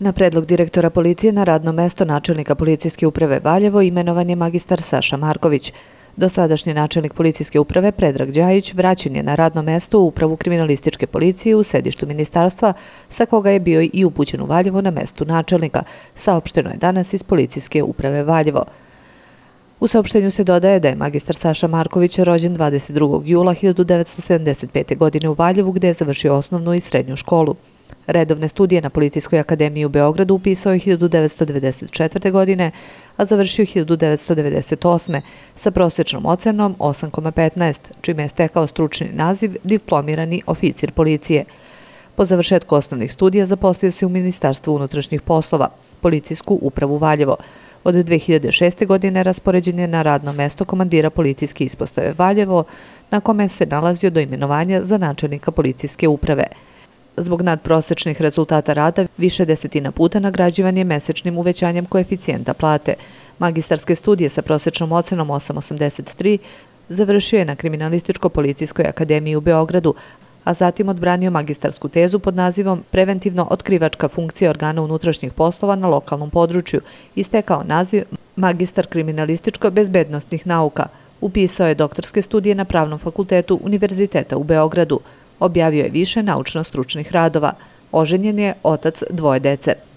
Na predlog direktora policije na radno mesto načelnika policijske uprave Valjevo imenovan je magistar Saša Marković. Dosadašnji načelnik policijske uprave Predrag Đajić vraćen je na radno mesto u upravu kriminalističke policije u sedištu ministarstva, sa koga je bio i upućen u Valjevo na mestu načelnika, saopšteno je danas iz policijske uprave Valjevo. U saopštenju se dodaje da je magistar Saša Marković rođen 22. jula 1975. godine u Valjevu, gde je završio osnovnu i srednju školu. Redovne studije na Policijskoj akademiji u Beogradu upisao je 1994. godine, a završio 1998. sa prosječnom ocenom 8,15, čime je stekao stručni naziv diplomirani oficir policije. Po završetku osnovnih studija zaposlio se u Ministarstvu unutrašnjih poslova, Policijsku upravu Valjevo. Od 2006. godine raspoređen je na radno mesto komandira policijske ispostave Valjevo, na kome se nalazio do imenovanja za načelnika policijske uprave. Zbog nadprosečnih rezultata rada više desetina puta nagrađivan je mesečnim uvećanjem koeficijenta plate. Magistarske studije sa prosječnom ocenom 8,83 završio je na Kriminalističko-policijskoj akademiji u Beogradu, a zatim odbranio magistarsku tezu pod nazivom Preventivno-otkrivačka funkcija organa unutrašnjih poslova na lokalnom području i stekao naziv magistar kriminalističko-bezbednostnih nauka. Upisao je doktorske studije na Pravnom fakultetu Univerziteta u Beogradu. Objavio je više naučno-stručnih radova. Oženjen je, otac dvoje dece.